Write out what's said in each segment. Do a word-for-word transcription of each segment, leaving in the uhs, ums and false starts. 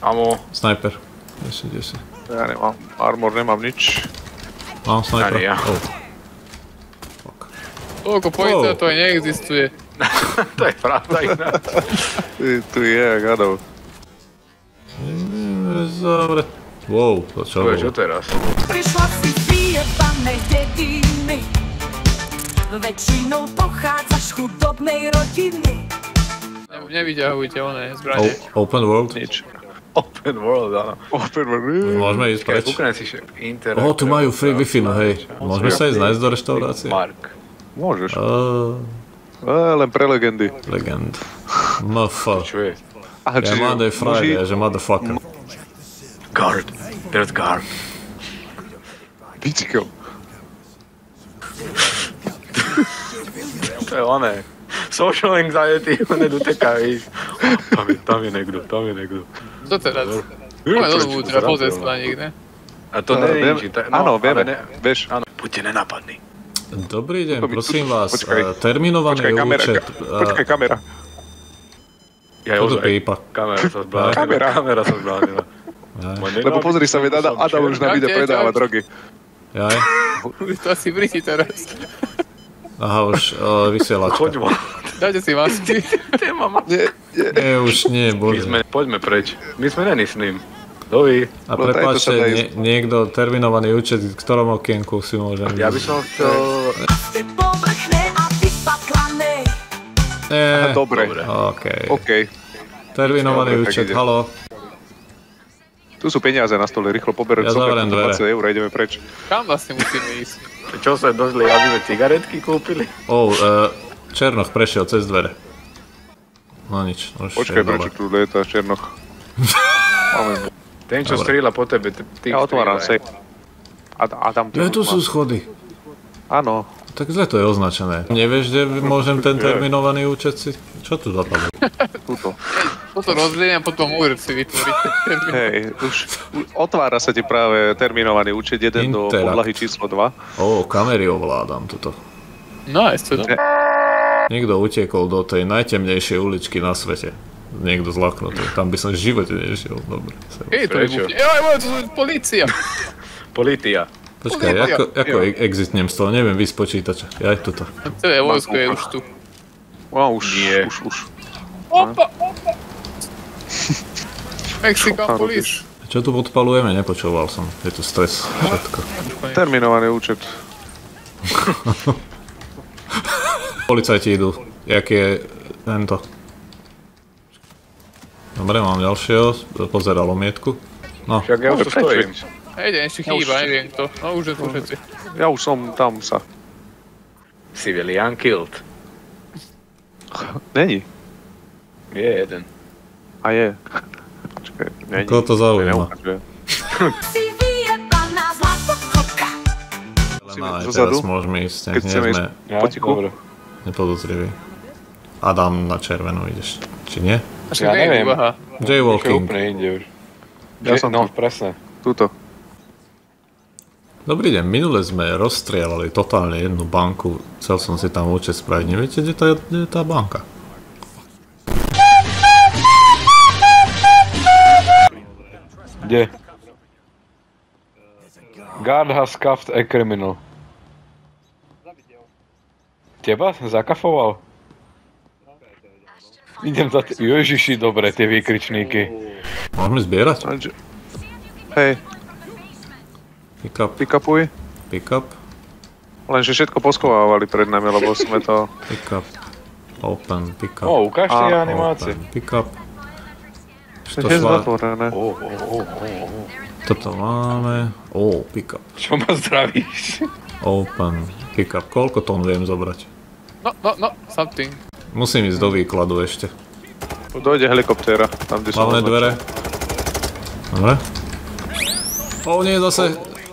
Amo. Sniper. Kde si, kde si? Ja nemám. Armor, nemám nič. Mám sniper. Ani ja. Oh. Toľko policajtov to aj neexistuje. To je pravda ináč. Tu je, gadov. Zavre. Wow, to čo bolo? Čo teraz? Prišla si z vyjebanej dediny, väčšinou pochádzaš z chudobnej rodiny. Nevyťahujte oné zbranie. Open world? Nič. Open world, áno. Open world. Môžeme ísť preč? Kúknem si však internet. Ó, tu majú free Wi-Fi, no hej. Môžeme sa ísť nájsť do reštaurácie? Mark. Môžeš. Á, Len pre legendy. legend. Mf. Čo je? Ja Monday Friday, že motherfucker. Guard. There's guard. Bicykel. To je oné. Social anxiety, one doteká, víš. Tam je, tam je niekto, tam je niekto. Co teraz? Máme do dobu, treba pozrieť sa na nich, ne? A to nie je nič. Áno, vieme, vieš. Áno, buďte nenápadní. Dobrý deň, To by tu- prosím vás. počkaj. eh, Terminovaný Počkaj, kamera. účet. ka- Počkaj, kamera. Ja Čo tu ozaj. pípa? Kamera sa zblánila. Kamera. Kamera sa zblánila. Lebo pozri sa, veď Adam, Adam už nám ide predávať drogy. Jaj. To asi Briti teraz. Aha, už uh, vysielačka. Choď von. Dajte si masky. Téma ma. Nie, nie. Nie, už nie, My bože. sme, poďme preč. My sme není s ním. Dovi. A No, daj to prepáčte, sa daj. nie, niekto terminovaný účet, v ktorom okienku si môžem... Ja by som chcel... Ty povrchné a vypaklané. Nie, Dobre. Dobre. okej. OK. Terminovaný Dobre, tak účet, ide. halo. Tu sú peniaze na stole, rýchlo poberem Ja zavriem dvere. dvadsať eur a ideme preč. Kam vlastne musíme ísť? Čo sa dozli, aby sme cigaretky kúpili? Oh, uh, Černoch prešiel cez dvere. No nič, už Počkaj, je prečo dole. tu lieta Černoch? Máme. Ten, čo Dobre. strieľa po tebe, t- ty Ja otváram strieľaj. safe. Ad- Adam tu Ja, tu má. sú schody. Áno. Tak zle to je označené. Nevieš, kde môžem ten terminovaný účet si... Čo tu zapadlo? Tuto. Toto rozlieňam, potom úr si vytvoríte. Hej, už u- otvára sa ti práve terminovaný účet jeden do Interact. podlahy číslo dva. Ó, kamery ovládam tuto. Nice, to je. Niekto utiekol do tej najtemnejšej uličky na svete. Niekto zlaknutý. Tam by som v živote nešiel. Dobre. Hej, to Prečo? vybuchne. Joj, joj, to sú policia. Politia. Počkaj, ako, ako exitnem z toho? Neviem vysť počítača. Ja aj tuto. Celé vojsko je už tu. No už, Nie. už, už. Opa, opa. Mexican Čo police. Čo tu podpalujeme? Nepočúval som. Je tu stres. Všetko. Terminovaný účet. Policajti idú. Jak je tento? Dobre, mám ďalšieho. Pozeral omietku. No, Však ja už tu stojím. Jeden ešte chýba, neviem kto. No už je tu všetci. Ja už som tam sa. Civilian killed. Není. Je jeden. A je. Počkaj, není. koho to zaujíma? Neukáže. Si vyjebaná zlatokoka. Len aj Zozadu? teraz môžeme ísť. Keď Nie chceme sme ísť potichu. Dobre. nepodozriví. Adam na červenú ideš. Či nie? Ja neviem. Jaywalking. Úplne inde už. Ja som no, tu. presne. Tuto. Dobrý deň, minule sme rozstrieľali totálne jednu banku. Chcel som si tam účet spraviť. Neviete, kde tá, kde je tá banka? Kde? Guard has cuffed a criminal. Teba? Zakafoval? Idem za t- Ježiši, dobre, tie výkričníky. Môžeme zbierať? Lenže- Hej, Pick up, pick-upuj. pick up, Lenže všetko poschovávali pred nami, lebo sme to... pick up. Open, pick up. O, ukáž tie A, animácie. Open, pick up. To Čo je šla- zatvorené. O, o, o, o, o. Toto máme. Ó, pick up. Čo ma zdravíš? Open, pick up. Koľko tón viem zobrať? No, no, no, something. Musím ísť do výkladu ešte. Dojde helikoptéra, tam kde som Hlavné označil. dvere. Dobre. Ó, nie, zase.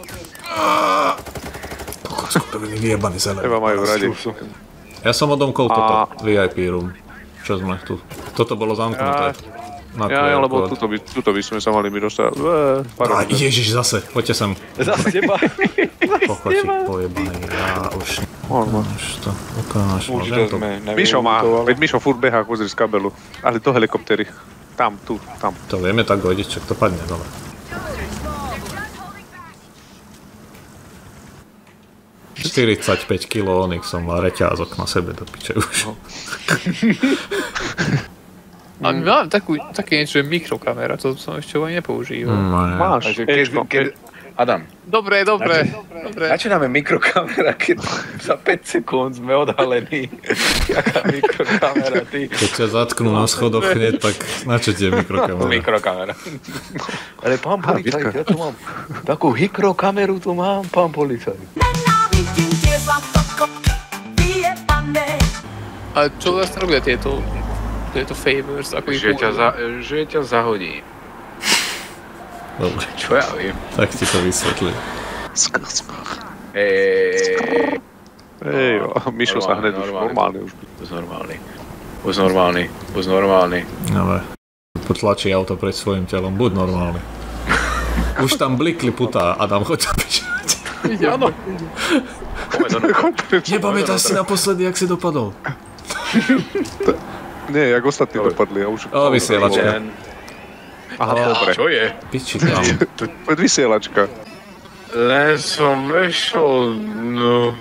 Kokos, kurviny, vyjebaný zelený. Teba majú radi. Ja som odomkol A- toto, vé í pé room. Čo sme tu? Toto bolo zamknuté. Na Ja, Q R lebo kód. tuto by, tuto by sme sa mali my dostať. Eee, Á, pardon. ježiš, zase, poďte sem. Zas teba. Pochočík pojebaný, ja už... Ukáž to, ukáž, Už môžem to to... sme Mišo má, nevylutovali. veď Mišo furt behá, pozri z kabelu. Ale do helikoptery. Tam, tu, tam. To vieme tak hodiť, čak to padne dole. štyridsaťpäť kilogramov Onyxom má reťázok na sebe do piče už. A my máme takú, také niečo, že mikrokamera, to som ešte ani nepoužíval. Mm, Máš, Keď, keď, Adam, Dobre, dobre, dobre. na čo nám je mikrokamera, keď za päť sekúnd sme odhalení? Jaká mikrokamera, ty? Keď ťa zatknú na schodoch hneď, tak na čo ti je mikrokamera? Mikrokamera. Ale pán policajt, ja tu mám takú hikrokameru, tu mám, pán policajt. Nenávidím tie zlatoko, vyjebané. A čo vlastne robia tieto, tieto favors? Ako ich Že ťa, používajú? za, že ťa zahodí. Dobre, Čo ja viem? tak ti to vysvetlím. Eee, Ej, Mišo sa hneď už normálne už. Už normálny. Už normálny. Už normálny. Ale potlačí auto pred svojím telom, buď normálny. Už tam blikli putá, Adam, choď tam bežať. Áno. Nepamätáš si naposledy, jak si dopadol? Nie, jak ostatní dopadli. Ja už... O, vysielačka. Aha, dobre. Čo je? Piči tam. Poď vysielačka. Len som vešol, no.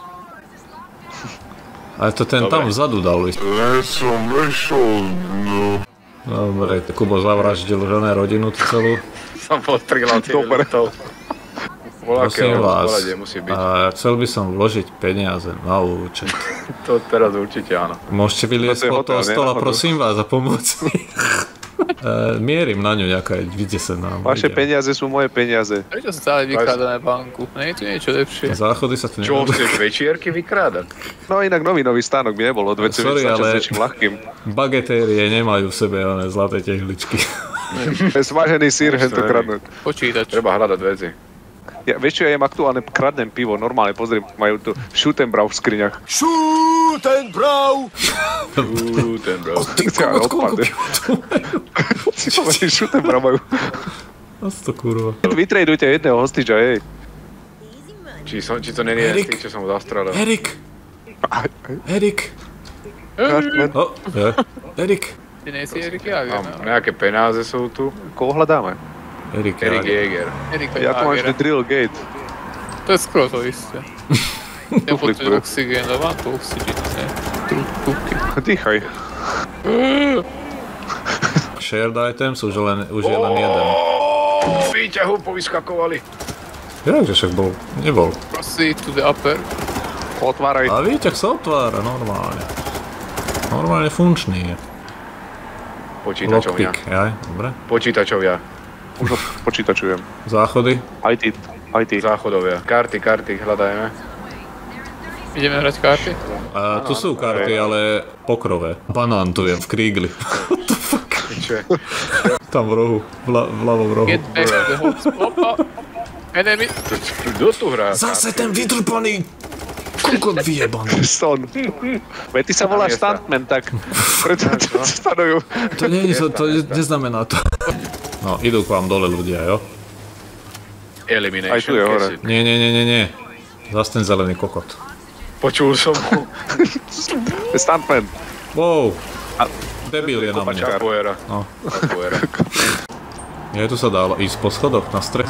Ale to ten tam vzadu dal ísť. Len som vešol, no. Dobre, Kubo zavraždil žené rodinu tu celú. Som postrieľal civilistov. Prosím vás, Musí byť. a chcel by som vložiť peniaze na účet. To teraz určite áno. Môžete vyliesť No to je od toho hotel, nie? stola, Náhodou. prosím vás, a pomôcť mi. E, Mierim na ňu, nejaká je vydesená. Vaše peniaze sú moje peniaze. Prečo stále vykrádame banku? Nie je tu niečo lepšie? Záchody sa tu Čo, nebudú. chceš večierky vykrádať? No inak nový, nový stánok by nebol. Odveď si Sorry, začať ale- s niečím ľahkým. Bagetérie nemajú v sebe oné zlaté tehličky. Smažený sír, hen to kradnúť. Počítač. Treba hľadať veci. Ja, vieš čo, ja jem aktuálne kradnem pivo, normálne, pozri, majú tu Schuttenbrau v skriňach. Uú, ten bro. Ty Ja, kokot, koľko odpadne. piva tu majú? Si povedali, Schuttenbrau majú. Zas to kurva. Vytradujte jedného hostiča, hej. Či, som, či to není jeden z tých, čo som ho zastrelil. Erik! Erik! Cartman, O, je. Erik! Ty nejsi Erik Jager, Mám no. nejaké penáze sú tu. koho hľadáme? Erik, Erik Jager. Jäger. Erika Ja tu máš Jagera. The Drill Gate. To je skoro to isté. Ja Tuplik, potrebujem bro. oxygén, dávam tu oxygén, ne? Trúbky. Dýchaj. Shared items, už, len, už je len jeden. Výťahu povyskakovali. Jakže však bol? Nebol. Proceed to the upper. Otváraj. A výťah sa otvára normálne. Normálne funkčný je. Počítačovňa. Lockpick, jaj, dobre. Počítačovia. Už ho počítačujem. Záchody. Aj ty, aj ty. Záchodovia. Karty, karty, hľadajme. Ideme hrať karty? A tu sú karty, ale pokrové. Banán tu je v krígli. Čo je? Tam v rohu, vla, v ľavom rohu. Get back to the hotspot. Oh. Enemy. Kto tu hrá? Zase ten vytrpaný kokot vyjebaný. Son. Veď ty sa voláš miesta. stuntman, tak preto to stanujú. To nie je, to neznamená to. No, idú k vám dole ľudia, jo? Elimination. Aj tu je hore. Cassidy. Nie, nie, nie, nie, nie. Zas ten zelený kokot. Počul som ho. Stuntman. Wow. Debil je na mne. Capoeira. No. Capoeira. Je tu sa dalo ísť po schodoch na strech.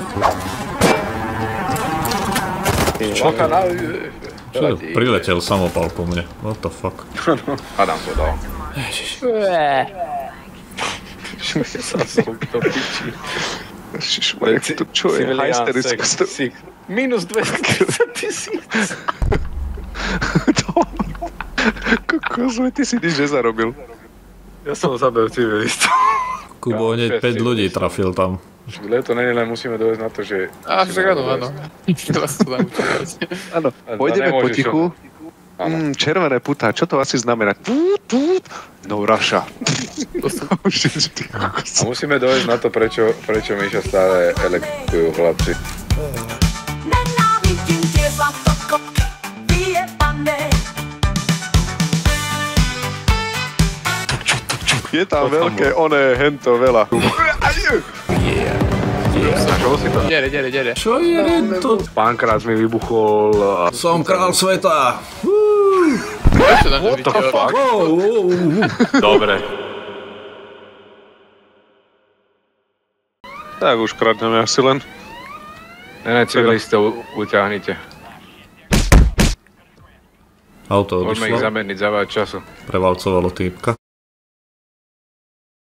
Čaká na... Čo to? Priletel samopal po mne. What the fuck? Adam to dal. Sa som to piči. Ježišmarja, to čo je? Hysterické. sto- Minus dvestotridsať tisíc. Kokos, veď ty si nič nezarobil. Ja som zabil civilistov. Kubo hneď päť ľudí trafil tam. Ale to nie len musíme dovesť na to, že... Á, však áno, áno. Treba sa to naučovať. Áno, A pôjdeme nemôžeš potichu. Mm, červené putá, čo to asi znamená? Tút, tút. No, Russia. A musíme dovesť na to, prečo, prečo Miša stále elektrikujú chlapci. Nenávidím tie zlatoko, vyjebané. Je tam veľké, oné, hento, veľa. Čo si to? Dere, dere, dere. Čo je to? Pánkrát mi vybuchol a... Som král sveta. Prečo tam nevidel? Wow, wow, wow. Dobre. Tak už kradneme asi len. Ne, ne, civilistov uťahnite. Auto Môžeme ich odišlo, zameniť za veľa času. prevalcovalo týpka.